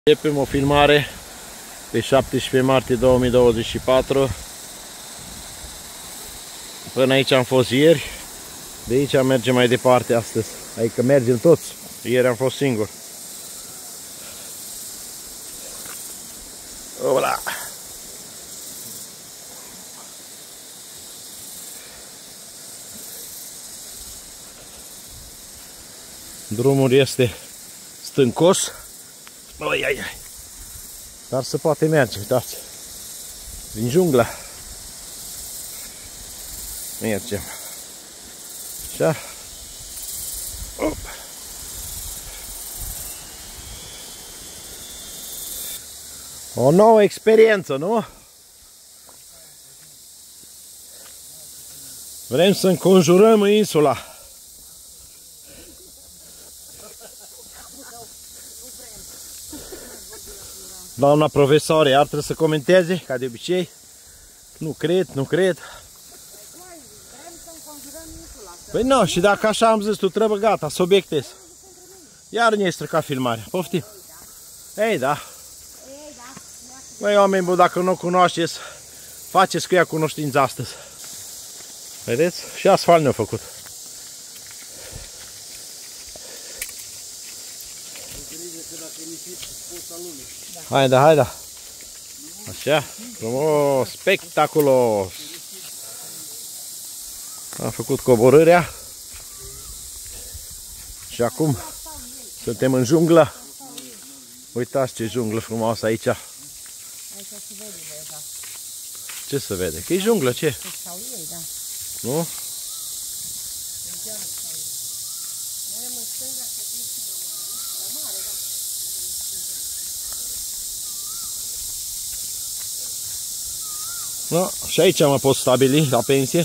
Începem o filmare pe 17 martie 2024. Până aici am fost ieri. De aici mergem mai departe astăzi. Adică mergem toți. Ieri am fost singur. Ola! Drumul este stâncos. Oi, ai, ai. Dar se poate merge, uitați. Din jungla. Mergem. Așa. Op. O nouă experiență, nu? Vrem să înconjurăm insula. Doamna profesoară, iar trebuie să comenteze, ca de obicei. Nu cred, nu cred. Păi nu, și dacă așa am zis, tu trebuie gata, să obiectezi. Iar ne-ai stricat filmarea, poftim? Ei, da. Băi, oameni buni, dacă nu o cunoașteți, faceți cu ea cunoștință astăzi. Vedeți? Și asfalt ne-a făcut. Haide, haide. Așa, frumos, spectaculos. Am făcut coborârea. Și acum suntem în junglă. Uitați ce junglă frumoasă aici. Aici se vede deja. Ce se vede? Că e junglă, ce? Sau ei, da. Nu? No, și aici mă pot stabili la pensie.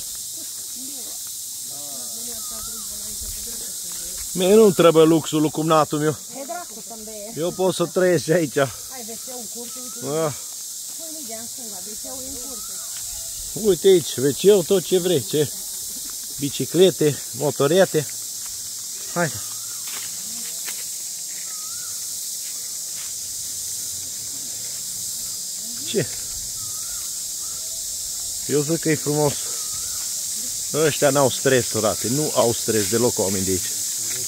Mie nu trebuie luxul cumnatul meu. Eu pot să trăiesc și aici. Ai wc-ul în curte, uite. Ah. Wc-ul e în curte. Uite aici, wc-ul, tot ce vrei. Ce? Biciclete, motorete. Hai. Ce? Eu zic că e frumos. Ăștia n-au stres, frate. Nu au stres deloc oamenii de aici.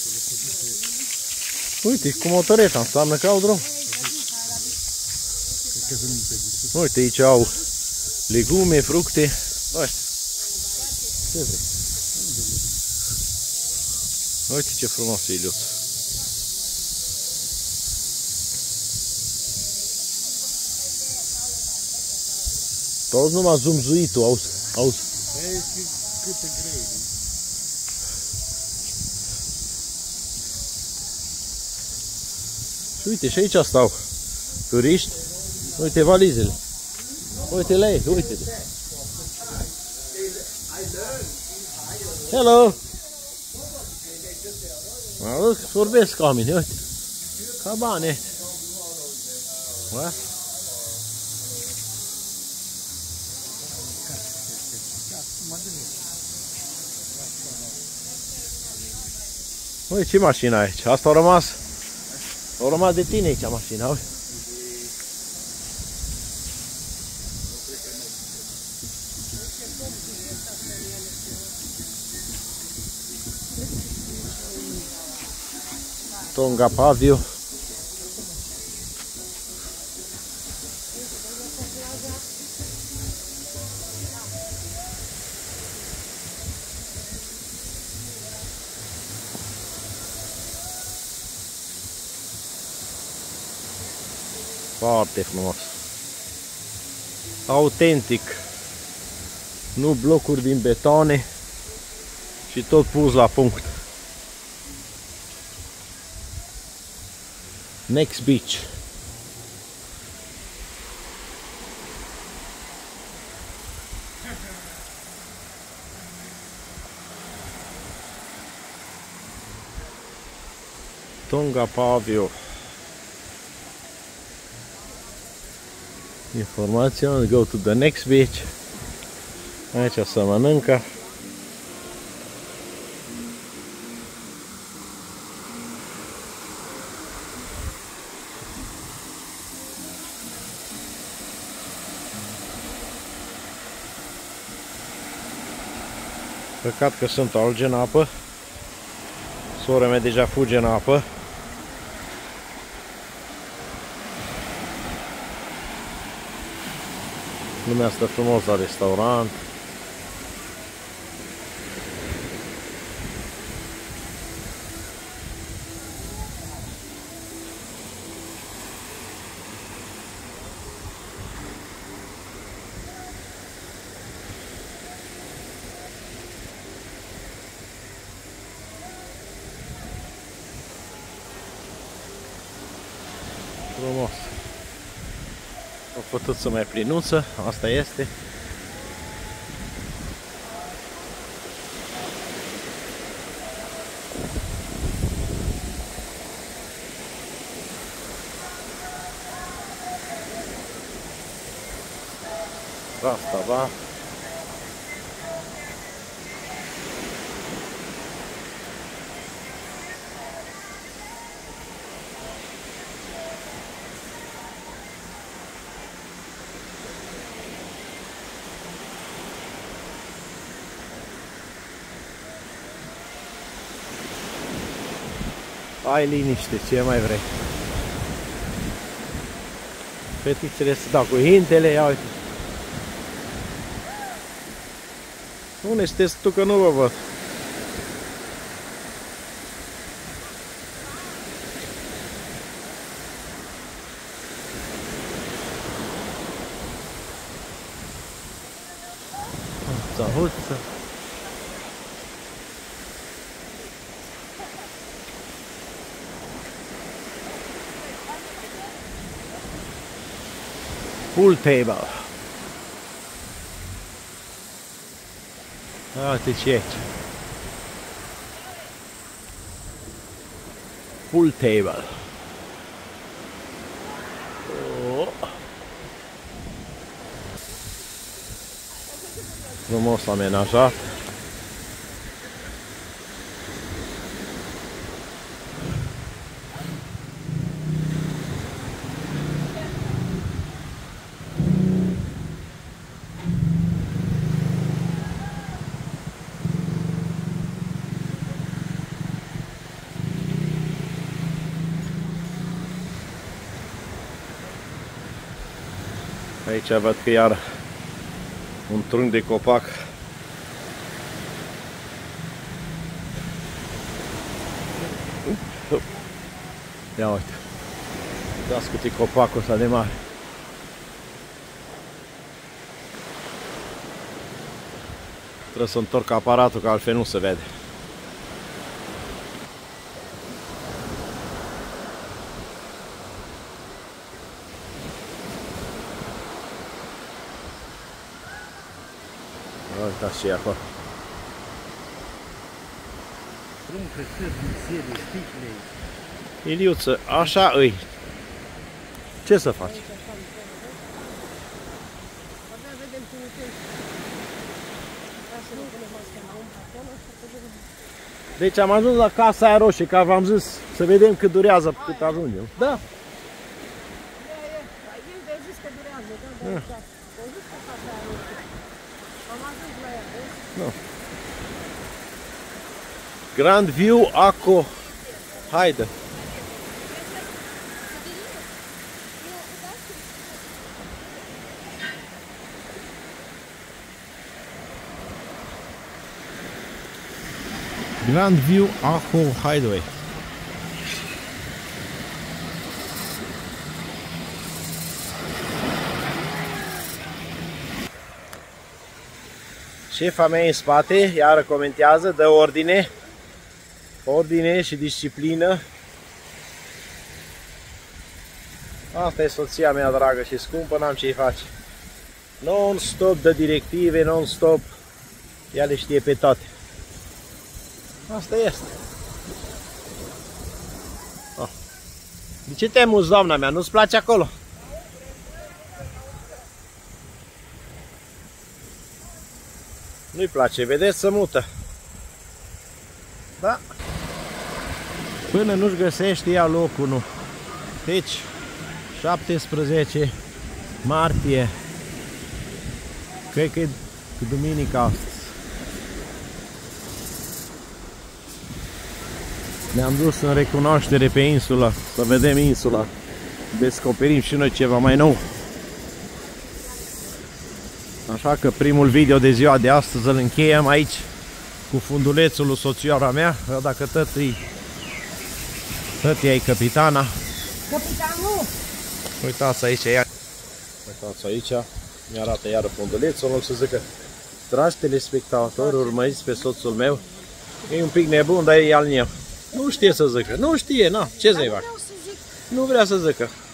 Uite, cu motoreta înseamnă că au drum. Uite, aici au legume, fructe. Uite. Ce vrei? Uite ce frumos e, Iliuț. Toți numai zumzuitul, auzi, auzi. Câte grei. Și uite, și aici stau turiști. Uite valizele. Uite la ei, uite-le. Hello! Mă duc, vorbesc oamenii, uite. Ca bani. Ua? Uite ce mașină aici. Asta a rămas. A rămas de tine aici mașina, uite. Tonga Pavio. Foarte frumos. Autentic. Nu blocuri din betone. Și tot pus la punct. Next Beach. Tonga Pavio. Informația, go to the next beach. Aici se mănâncă. Păcat că sunt alge în apă. Sora mea deja fuge în apă. Lumea stă frumos la restaurant. Frumos. Au putut să mai plinuță, asta este. Asta va. Ai liniște, ce mai vrei? Fetițele se dau cu hintele, ia uite. Unde sunteți tu că nu vă văd? Zahuță. Pool table. Uite ce e aici. Pool table. Oh. Frumos amenajat. Aici văd că iar un trunchi de copac. Ia uite. Da, scuti copacul ăsta de mare. Trebuie să întorc aparatul, că altfel nu se vede. Uitați ce e acolo. Truncă, sârbi, sticle. Iliuță, așa îi. Ce să faci? Deci am ajuns la Casa aia roșie, că v-am zis să vedem cât durează, cât ajungem. Da. No. Grand View Aco. Haide. Grand View Aco Hideaway. Șefa mea în spate, iară comentează, dă ordine. Ordine și disciplină. Asta e soția mea dragă și scumpă, n-am ce-i face. Non-stop de directive, non-stop. Ea le știe pe toate. Asta este. Oh. De ce te muți, doamna mea? Nu-ți place acolo? Nu-i place, vedeți, se mută. Da. Până nu-și găsește ea locul, nu. Deci, 17 martie. Cred că e duminica astăzi. Ne-am dus în recunoaștere pe insulă, să vedem insula. Descoperim și noi ceva mai nou. Așa că primul video de ziua de astăzi îl încheiem aici cu fundulețul lui soțioara mea. Dacă tătii e capitana. Capitanul! Uitați aici ea. Uitați aici. Mi-arată iară fundulețul. În loc să zică: dragi telespectatori, urmăriți pe soțul meu. E un pic nebun, dar e al meu. Nu știe să zică. Nu știe, na. Ce să-i fac? Nu vrea să zică.